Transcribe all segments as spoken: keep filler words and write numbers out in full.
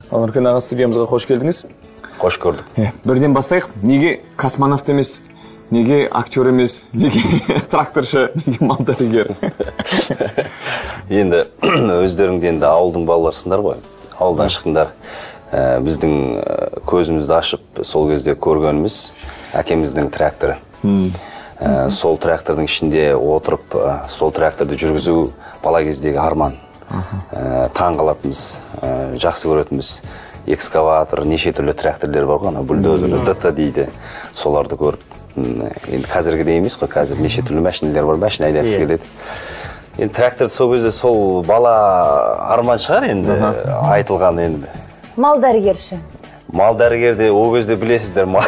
Нұркен аға, студиямызға қош келдіңіз. Қош көрдік. Бірден бастайық. Неге космонавт емес, неге актер емес, неге тракторшы, неге мал дәрігер? Енді өздеріңде енді ауылдың балаларсыңдар ғой. Ауылдан шықтыңдар. Біздің көзімізді ашып, сол кезде көргеніміз әкеміздің тракторы. Сол трактордың ішінде отырып, сол тракторды жүргізу бала кездегі арман. Таң қалатынбыз, жақсы көретінбіз. Экскаватор, неше түрлі тракторлер бар ғой, бульдозер, ДТ дейді. Соларды көріп, енді қазіргідей емес қой, қазір неше түрлі машиналар бар, машина айдағысы келеді. Енді тракторды сол кезде сол бала арман шығар енді, айтылған енді. Мал дәрігерші. Мал дәрігерде ол кезде білесіздер мал.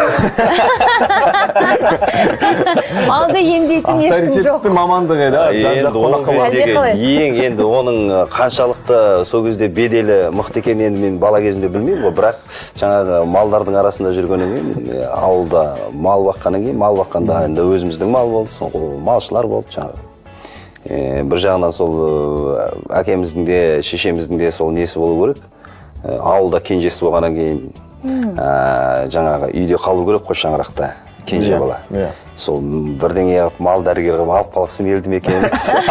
Малды емдейтін ешкім жоқ. Авторитетті мамандығы еді, жан-жақ қонаққа бар. Ең енді оның қаншалықты сол кезде беделі мықты екенін енді мен бала кезімде білмеймін ғой, бірақ жаңағы малдардың арасында жүргеннен кейін ауылда мал баққаннан кейін, мал баққанда енді өзіміздің мал болды, соңғы малшылар болды жаңағы. Бір жағынан сол әкеміздің де, шешеміздің де сол несі болу керек. Ауылда кенжесі болғаннан кейін жаңағы үйде қалу керек қой, шаңырақта кенже бала. Сол бірдеңе алып мал дәрігер қылып алып қалғысы келді ме екен.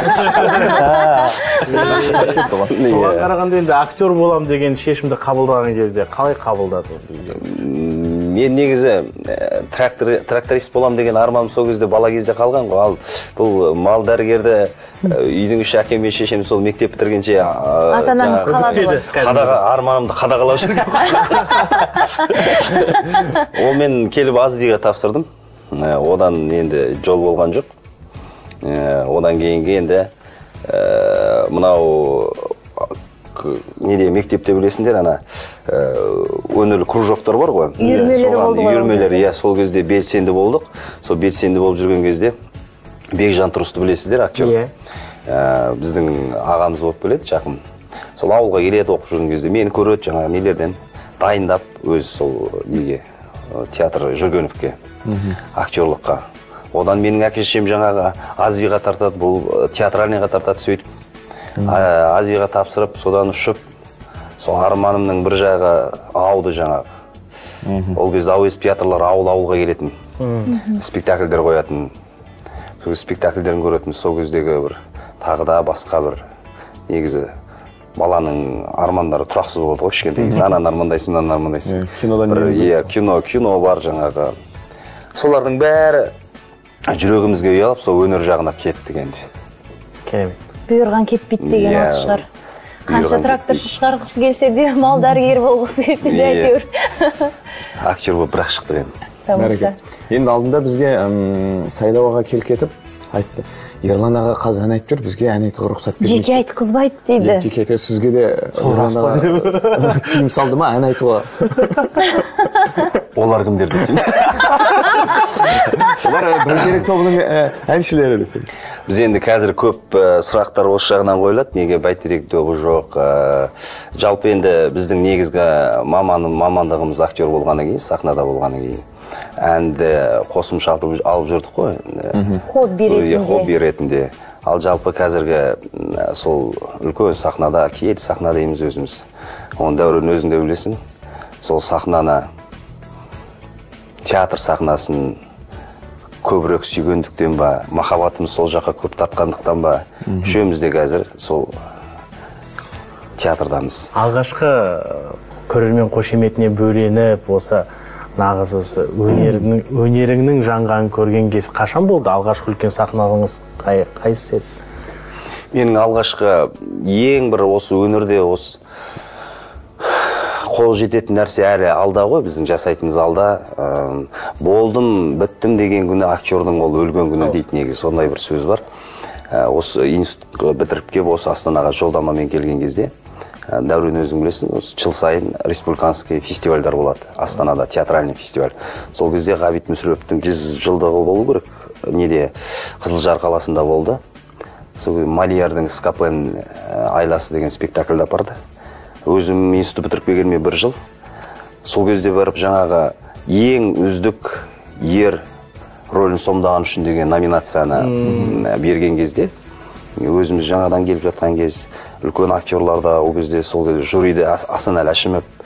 Соған қарағанда енді актер болам деген шешімді қабылдаған кезде қалай қабылдады? Мен негізі тракторист болам деген арманым сол кезде бала кезде қалған ғой. Ал бұл мал дәрігерді үйдің іші әкем мен шешем сол мектеп бітіргенше ата-анаңыз қалады ғой. Арманымды қадағалап жүрген. Ол мен келіп Азбиға тапсырдым. Одан енді жол болған жоқ. Одан кейінгі енді мынау неде мектепте білесіңдер, ана өнерлі кружоктар бар ғой. Үйірмелері болды ғой. Үйірмелері, сол кезде белсенді болдық. Сол белсенді болып жүрген кезде Бекжан Тұрысты білесіздер, актер. Біздің ағамыз болып келеді, жақын. Сол ауылға келеді оқып жүрген кезде мені көреді жаңағы нелерден дайындап, өзі сол неге театр Жүргеновке, актерлыққа. Одан менің әке-шешем жаңағы Азбиға тартады, бұл театральныйға тартады, сөйтіп. Азбиға тапсырып, содан ұшып, сол арманымның бір жағы ауды жаңағы. Ол кезде әуезов театрлар ауыл-ауылға келетін, спектакльдер қоятын. Сол спектакльдерін көретін, сол кездегі бір тағы да басқа бір негізі баланың армандары тұрақсыз болады ғой, кішкентай. Ананы армандайсың, мынаны армандайсың. Кинодан кейін кино, кино бар жаңағы. Солардың бәрі жүрегімізге ұялып, сол өнер жағына кетті енді. Керемет. Бұйырған кетпейді деген осы шығар. Қанша тракторшы шығарғысы келсе де, мал дәрігер болғысы келсе де әйтеуір. Актер болып бірақ шықты енді. Тамаша. Енді алдында бізге сайлауға келіп кетіп айтты. Ерлан аға қазір ән айтып жүр, бізге ән айтуға рұқсат бермейді. Жеке айтқызбайды дейді. Жеке айтқызбайды, сізге де Ерлан аға тыйым салды ма ән айтуға? Олар кімдер десең? Олар Бәйтерек тобының әншілері десең. Біз енді қазір көп сұрақтар осы жағынан қойылады. Неге Бәйтерек тобы жоқ? Жалпы енді біздің негізгі мамандығымыз актер болғаннан кейін, сахнада болғаннан кейін. Әнді қосымша алып жүрдік қой. Хобби ретінде. Хобби ретінде. Ал жалпы қазіргі сол үлкен сахнада, киелі сахна дейміз өзіміз. Оның дәурен өзіңде білесің. Сол сахнаны, театр сахнасын көбірек сүйгендіктен ба, махаббатымыз сол жаққа көп тартқандықтан ба, үшеуміз де қазір сол театрдамыз. Алғашқы көрермен қошеметіне бөленіп, осы нағыз осы өнеріңнің жанғанын көрген кез қашан болды? Алғашқы үлкен сахналарыңыз қайсысы еді? Менің алғашқы ең бір осы өнерде осы қол жететін нәрсе әрі алда ғой, біздің жасайтынымыз алда. Болдым, біттім деген күні актердің ол өлген күні дейді негізі, сондай бір сөз бар. Осы институт бітіріп кеп, осы Астанаға жолдамамен келген кезде, дәурен өзің білесің, жыл сайын республиканский фестивальдар болады, Астанада театральный фестиваль. Сол кезде Ғабит Мүсіреповтің жүз жылдығы болу керек, неде Қызылжар қаласында болды. Сол Малиярдың Скопен айласы деген спектакльді апарды. Өзім институт бітіріп келгеніме бір жыл. Сол кезде барып жаңағы ең үздік ер рөлін сомдаған үшін деген номинацияны берген кезде, өзіміз жаңадан келіп жатқан кез, үлкен актерларда ол кезде сол кезде жюриде Асанәлі Әшімов,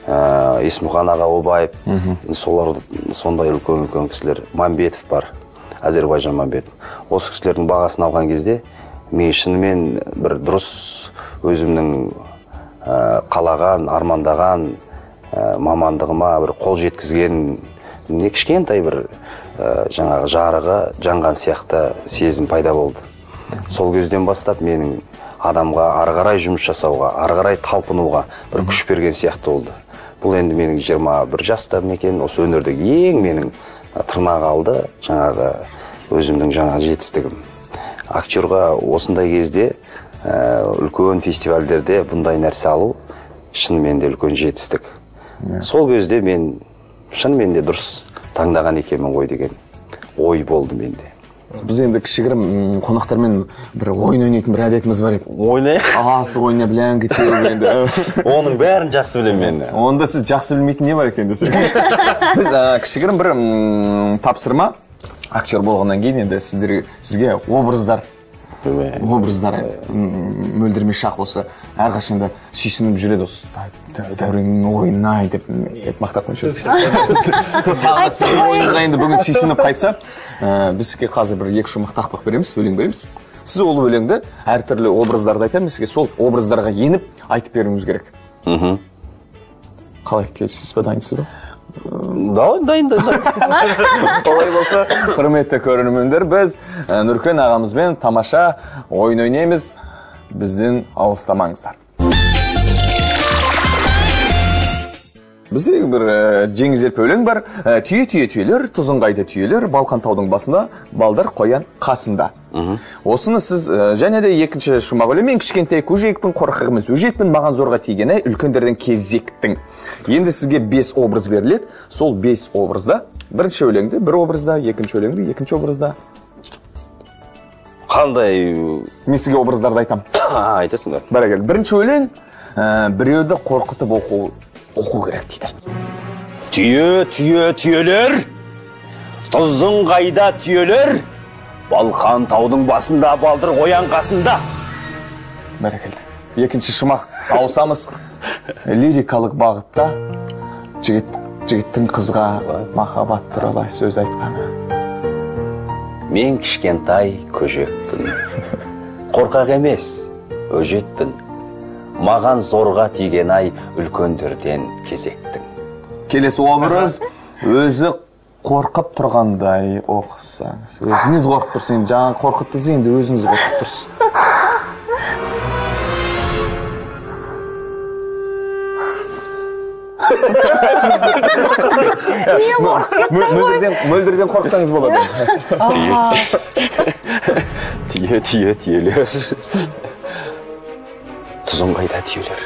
Есмұхан аға Обаев, солар сондай үлкен-үлкен кісілер. Мамбетов бар, Әзербайжан Мамбетов. Осы кісілердің бағасын алған кезде мен шынымен бір дұрыс өзімнің қалаған, армандаған мамандығыма бір қол жеткізген, не кішкентай бір жаңағы жарығы жанған сияқты сезім пайда болды. Сол кезден бастап менің адамға ары қарай жұмыс жасауға, ары қарай талпынуға бір күш берген сияқты болды. Бұл енді менің жиырма бір жаста екен, осы өнердегі ең менің тырнақ алды жаңағы өзімнің жаңағы жетістігім. Актерға осындай кезде үлкен фестивальдерде бұндай нәрсе алу шынымен де үлкен жетістік. Сол кезде мен шынымен де дұрыс таңдаған екенмін ғой деген ой болды менде. Біз енді кішігірім қонақтармен бір ойын ойнайтын бір әдетіміз бар еді. Ойнай? Асық ойна білән кетеу енді. Оның бәрін жақсы білем мен. Онда сіз жақсы білмейтін не бар екен десе. Біз кішігірім бір тапсырма актер болғаннан кейін енді сізге образдар образдар мөлдірме шақ осы әрқашанда сүйсініп жүреді осы Дәуреннің ойынай деп мақтап қойшы. Ойынға енді бүгін сүйсініп қайтса, біз сізге қазір бір екі шумақ тақпақ береміз, өлең береміз. Сіз ол өлеңді әртүрлі образдарды айтамыз, сізге сол образдарға еніп айтып беруіңіз керек. Қалай, келісесіз бе, дайынсыз ба? Дайын, дайын, дайын. Олай болса, құрметті көрермендер, біз Нұркен ағамызбен тамаша ойын ойнаймыз. Бізден алыстамаңыздар. Бізде бір жеңізелпі өлең бар. Түйе-түйе түйелер, тұзынғайды түйелер, Балқан таудың басында, балдар қоян қасында. Осыны сіз және де екінші шумақ өлең, мен кішкентай көжекпін, қорқағымыз өжетпін, маған зорға тигені үлкендерден кезектің. Енді сізге бес образ беріледі. Сол бес образда, бірінші өлеңді бір образда, екінші өлеңді екінші образда. Қандай? Мен сізге образдарды айтам. Айтасың ба? Бәрекелді. Бірінші өлең біреуді қорқытып оқу оқу керек дейді. Түйе, түйе, түйелер, тұзың қайда түйелер, Балқан таудың басында, балдыр қоян қасында. Бәрекелді. Екінші шумақ ауысамыз. Лирикалық бағытта жігіттің қызға махаббат туралы сөз айтқаны. Мен кішкентай көжекпін, қорқақ емес, өжетпін. Маған зорға тиген ай үлкендерден кезектің. Келесі образ өзі қорқып тұрғандай оқысаңыз. Өзіңіз қорқып тұрсыз, жаңа қорқыттыңыз, енді өзіңіз қорқып тұрсыз. Мөлдірден қорқсаңыз болады. Түйе, түйе, түйелер. Тұзың қайда түйелер.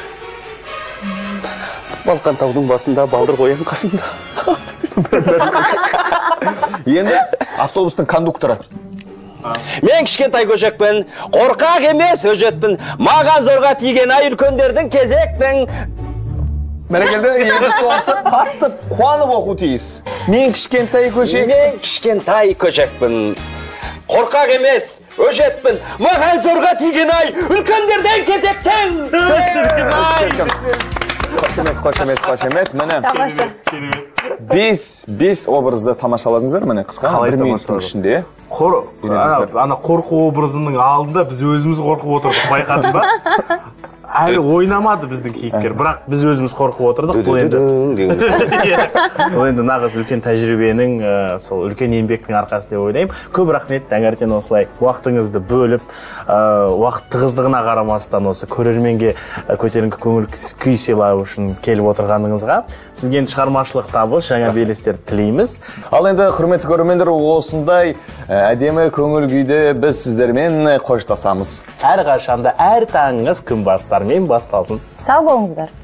Балқан таудың басында, балдыр қоян қасында. Енді автобустың кондукторы. Мен кішкентай көжекпін, қорқақ емес өжетпін, маған зорға тиген ай үлкендердің кезектің. Бәрекелді, енді соғысы қатты қуанып оқу тиіс. Мен кішкентай көжек. Мен кішкентай көжекпін, қорқақ емес, өжетпін, маған зорға тиген ай үлкендерден кезектің. Қошемет, қошемет, қошемет. Міне. Тамаша. Бес, бес образды тамашаладыңыздар, міне қысқа. Бір минуттың ішінде. Ана қорқу образының алдында біз өзіміз қорқып отырдық, байқадың ба? Әлі ойнамады біздің кейіпкер, бірақ біз өзіміз қорқып отырдық. Бұл енді нағыз үлкен тәжірибенің, сол үлкен еңбектің арқасы деп ойлаймын. Көп рахмет, таңертең осылай уақытыңызды бөліп, уақыт тығыздығына қарамастан осы көрерменге көтеріңкі көңіл күй сыйлау үшін келіп отырғаныңызға. Сізге шығармашылық табыс, жаңа белестер тілейміз. Ал енді құрметті көрермендер, осындай әдемі көңіл күйде біз сіздермен қоштасамыз. Әрқашанда әр таңыңыз күн бастармен басталсын. Сау болыңыздар.